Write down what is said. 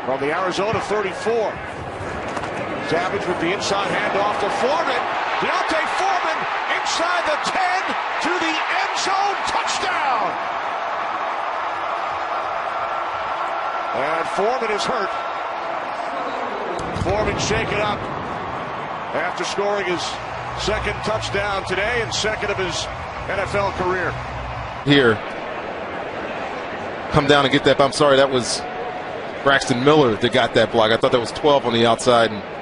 from the Arizona 34. Savage with the inside handoff to Foreman. Deontay Foreman inside the 10 to the end zone. Touchdown! And Foreman is hurt. Foreman shaken up after scoring his second touchdown today and second of his NFL career. Here. Come down and get that. I'm sorry, that was Braxton Miller that got that block. I thought that was 12 on the outside. And